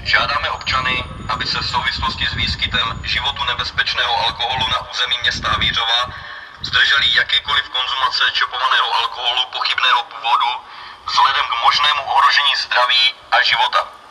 Žádáme občany, aby se v souvislosti s výskytem životu nebezpečného alkoholu na území města Havířova zdrželi jakékoliv konzumace čepovaného alkoholu pochybného původu vzhledem k možnému ohrožení zdraví a života.